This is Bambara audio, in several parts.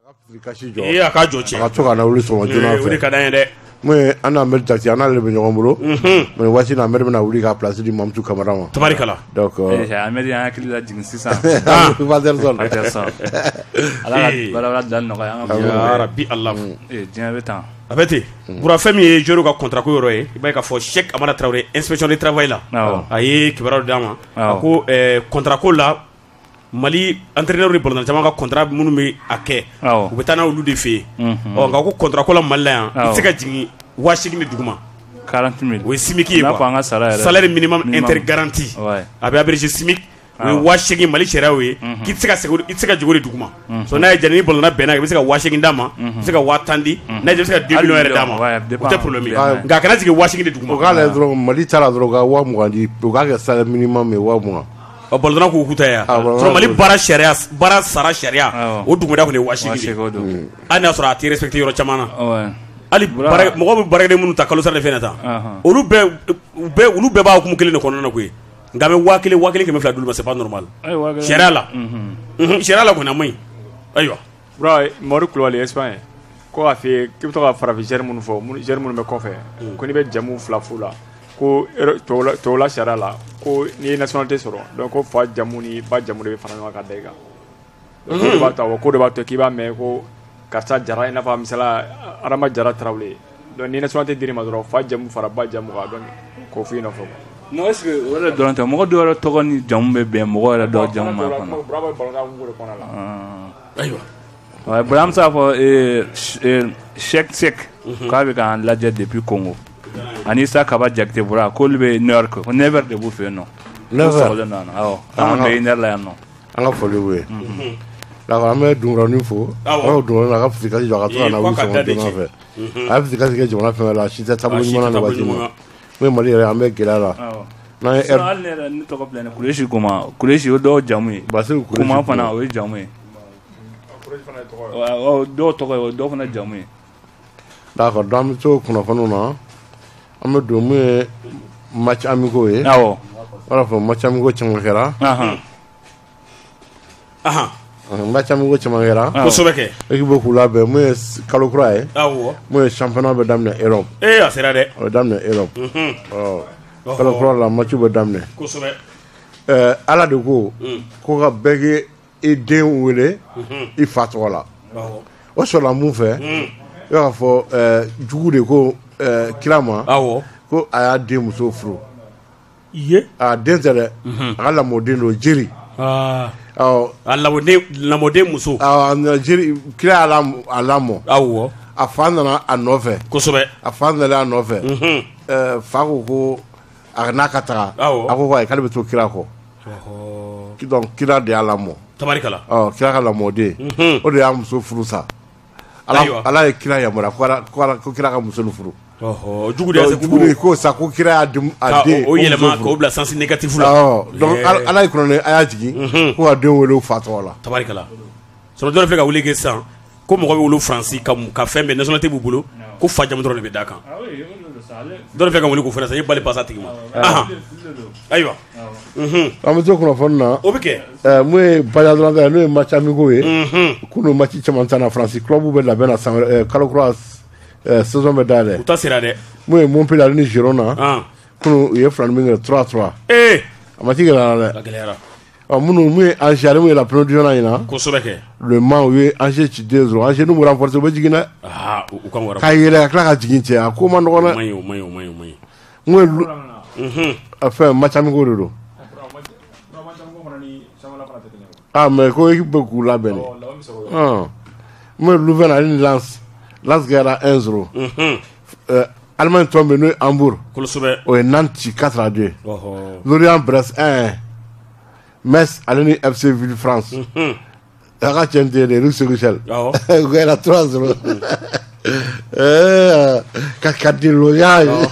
a ka jɔ cɛ. A ka to ka na wuli sɔgɔma joona fɛ. O de ka d'an ye dɛ. Mun an n'a mɛri taxi an n'ale bɛ ɲɔgɔn bolo. Mais waati na mɛri bɛna wuli ka place di Mamutu Kamara ma. Tabarikala. Donc Amɛri an hakili la jigin sisan. Faderson. Ala ka baara da nɔgɔya an ka. Ya Rabbi Allah. Diɲɛ bɛ tan. A bɛ ten. Bura fɛn min ye Joro ka contrat ko yɔrɔ ye, i b'a ye k'a fɔ Cheikh Amara Traoré inspection du travail la. A ye kibaruya d'a ma. A ko contrat ko la Mali entraîneur de ballon caman ka contrat minnu bɛ a kɛ u bɛ taa n'olu de fɛ yen nka ko contrat ko la Mali la yan i tɛ se ka jigin 80,000 de duguma 40,000 o ye SMIC ye quoi salaire minimum intergaranti a bɛ abrégé SMIC o ye 80,000 Mali sariya ye k'i tɛ se ka jigin o de duguma so n'a ye jɛn ni ballon bɛnna i bɛ se ka 80,000 d'a ma i bɛ se ka 50,000 di n'a ye i bɛ se ka 2 millions yɛrɛ d'a ma o tɛ problème ye nka a kana jigin 80,000 de duguma o k'a lajɛ dɔrɔn Mali taara dɔrɔn ka 20,000 di o k'a kɛ salaire minimum ye 20,000. Bolona ko kuta ya so Mali bara sara sharia o dugumada ko ne 80,000 ani n'a sɔrɔ a tɛ respecté yɔrɔ caman na ali mɔgɔ bɛ baaraden minnu ta kalo sara de fɛn ta olu bɛɛ b'a hukumu kelen de kɔnɔna na koyi nka bɛ 1,000 kɛmɛ fila d'olu ma c'est pas normal sharia la kɔni a maɲi ayiwa Mori Kulubali Espagne ko a fɛ k'i bɛ to ka farafin gɛri minnu fɔ gɛri minnu bɛ kɔfɛ ko n'i bɛ jamu fila fu la ko tɔw la sariya la ko n'i ye nationalité sɔrɔ donc ko fa jamu ni ba jamu de bɛ fara ɲɔgɔn kan ka da i kan donc ko de b'a to k'i b'a mɛn ko karisa jara i n'a fɔ misala Adama Jara Tarawele donc ni nationalité dir'i ma dɔrɔn fa jamu fara ba jamu kan donc k'o f'i nɔfɛ non est-ce que o yɛrɛ dɔrɔn tɛ mɔgɔ dɔw yɛrɛ tɔgɔ ni jamu bɛ bɛn mɔgɔ yɛrɛ dɔw jamu ma kɔnɔ ayiwa bɔn an bɛ se k'a fɔ Cheikh k'a bɛ k'an lajɛ depuis Congo ani Isa Kaba Jakite bɔra k'olu bɛ New York ko 9h de b'u fɛ yen nɔ 9h awɔ an bɛ 1h la yan nɔ an ka foli b'u ye d'accord an bɛ Dunkurani fo an Dunkurani a ka fisikasi jɔ a ka to ka na wuli sɔgɔma joona fɛ a ye fisikasi kɛ jamana fɛn la si tɛ taabolo ɲuman na waati min mun ye Mali yɛrɛ an bɛ gɛlɛya la n'an ye hali ne yɛrɛ ne tɔgɔ filɛ nin Kureshi Kuma Kureshi o dɔw jamu ye Basiru Kureshi Kuma fana o ye jamu ye dɔw tɔgɔ ye o dɔw fana jamu ye d'accord donc an bɛ to kunnafoniw na an bɛ don mun ye match amicaux ye awɔ wala fɔ match amicaux caman kɛra match amicaux caman kɛra kosɛbɛ kɛ équipe k'u labɛn mun ye kalo kura ye mun ye championnat bɛ daminɛ Europe a sera dɛ o bɛ daminɛ Europe kalo kura la match bɛ daminɛ kosɛbɛ Ala de ko ka bɛɛ kɛ i den wele i fa tɔgɔ la o sɔrɔla mun fɛ i b'a fɔ jugu de ko kira ma ko a y'a den muso furu a den tɛ dɛ a ka lamɔden don jeri a lamɔden muso jeri kira y'a lamɔ a fa nana a nɔfɛ kosɛbɛ a fa nana a nɔfɛ fa ko a n'a ka taga a ko k'ale bɛ to kira kɔ donc kira de y'a lamɔ tabarikala kira ka lamɔden o de y'a muso furu sa Ala ye kira yamaruya ko kira ka muso furu jugu de ko sa ko kira y'a den o yɛlɛma k'o bila sens négatif la donc Ala ye kɔnɔ a y'a jigin ko ka den wele o fa tɔgɔ la tabarikala sɔrɔ dɔ filɛ ka wuli kɛ sisan ko mɔgɔ bɛ wolo Faransi ka fɛn bɛɛ nationalité b'u bolo ko fa jamu dɔrɔn de bɛ d'a kan dɔ filɛ ka wuli k'o fɛnɛ sisan i bali pasa tigi ma ayiwa an bɛ to kunnafoni na o bɛ kɛ mun ye Baja dɔrɔn ta ye n'o ye match amicaux ye kunun match caman ta na Faransi club bɛ labɛn na san kalo kura saison bɛ dayɛlɛ u ta sera dɛ mun ye Montpellier ale ni Girona kunun u ye 2 min kɛ 3-3 a match gɛlɛyara minnu mun ye Angers ale mun ye la première division ɲina kosɛbɛ kɛ Le Mans u ye Angers ci 2-0 Angers n'u renforcer u bɛ jigin dɛ k'a yɛlɛ ka tila ka jigin cɛ a ko man nɔgɔn dɛ maɲi mun ye fɛn match amicaux de don mais ko équipe bɛ k'u labɛn de mun ye Louvain ale ni Lens gagné 1-0 Allemagne tɔn bɛ n'o ye Hambourg o ye Nantes ci 4-2 Lorient Brest 1-1 Metz ale ni FC Villefranche a ka cɛn tɛ dɛ Russie Seychelles u gagné 3-0 ka di loya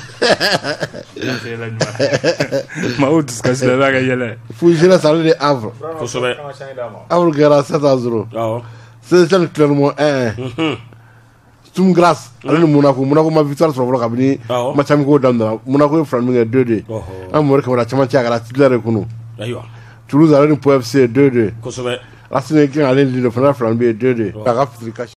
maaw dusukasi la b'a ka yɛlɛ fou jeunesse ale de Havre kosɛbɛ Havre gagné 7-0 Seychelles Clermont 1-1 Sturm Graz ale ni Monaco ma victoire sɔrɔ fɔlɔ kabini match amicaux daminɛna Monaco ye 2 min kɛ 2-2 an Mamadu Kamara cɛmancɛ a kɛra titulaire ye kunun Toulouse ale ni Pau FC 2-2 Arsène Wenger ale di le fana fila bɛ ye 2-2 k'a ka fili